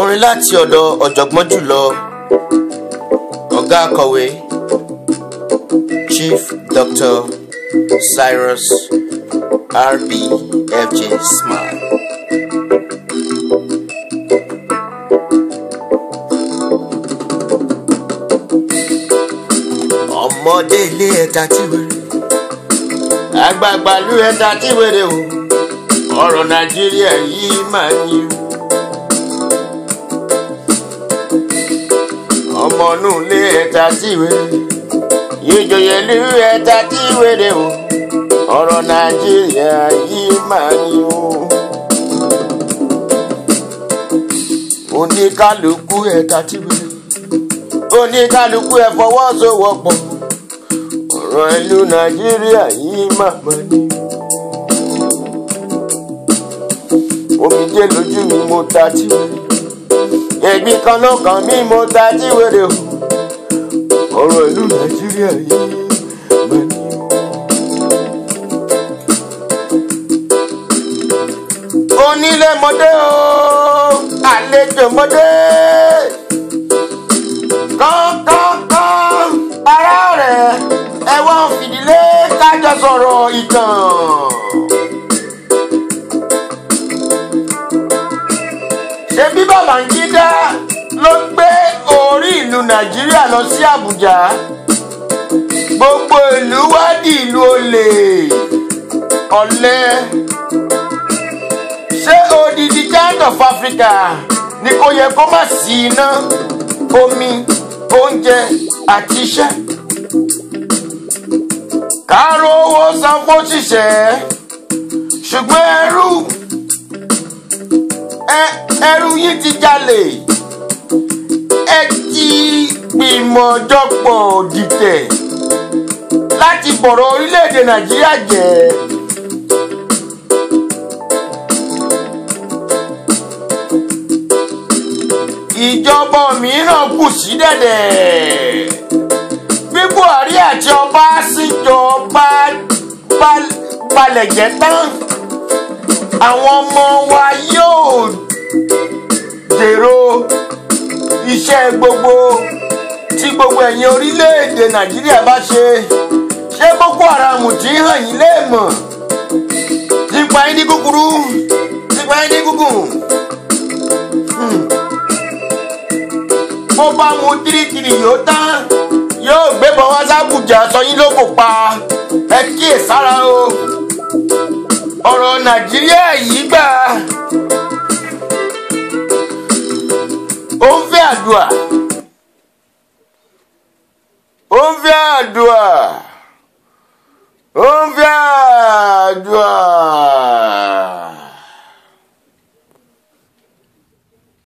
orin láti ọ̀dọ̀ ọ̀jọ̀gbọ́n jùlọ ọ̀gá akọ̀wé Chief Dr. Cyrus R.B. F.J. Smile. ọmọdé ilé ẹ̀ta tí wèrè àgbààgbà ìlú ẹ̀ta tí wèrè o ọ̀rọ̀ Nàìjíríà yìí máa ń yí ọmọ inú ilé ẹ̀ta tí wèrè ìjòyè ìlú ẹ̀ta tí wèrè o ọ̀rọ̀ Nàìjíríà yìí máa ń yí oníkálukú ẹ̀ta tí wèrè oníkálukú ẹ fọwọ́sowọ́pọ̀ ọ̀rọ̀ ìlú Nàìjíríà yìí máa ní. omijé lójú mi mo ta tí wèrè ẹ̀gbin kan ló kàn mí mo ta tí wèrè o ọ̀rọ̀ ìlú Nàìjíríà yìí máa ní. onílé mọdé o àlejò mọdé. Kọ́ńkọ́ńkọ́ń ará rẹ̀ ẹ wọ́n fìdílé kájọ sọ̀rọ̀ ìtàn. Ṣebí Babangida ló gbé orí ìlú Nàìjíríà lọ sí Àbújá. Gbogbo ìlú wá di ìlú olè ọ̀lẹ. Ṣé odidi giant of Africa ni kò yẹ kó má sí iná, omi, oúnjẹ àti iṣẹ́? Káàró owó san fóṣìṣẹ́ ṣùgbọ́n ẹrú yìí ti jalè, ẹ ti gbìmọ̀jọpọ̀ dìtẹ̀ láti bọ̀rọ̀ orílẹ̀-èdè Nàìjíríà jẹ́. Ìjọba mìíràn kù sí dẹ̀dẹ̀. Bí Buhari àti ọba síjọba balẹ̀ jẹ́ tán, àwọn ọmọ wa yóò dèrò iṣẹ́ gbogbo tí gbogbo ẹ̀yin orílẹ̀-èdè Nàìjíríà bá ṣe. Ṣé Boko Haram tí hàn yín léèmọ̀? Ti pa yín ní kúkúrú, ti pa yín ní gúngùn. Bó bá mu tírítírì yóò tán, yóò gbébọn wá sábùjá sọ yín lóko pa. Ẹ kíyèsára o. Ọ̀rọ̀ Nàìjíríà yìí gbà ó ń fẹ́ àdúà, ó ń fẹ́ àdúà, ó ń fẹ́ àdúà.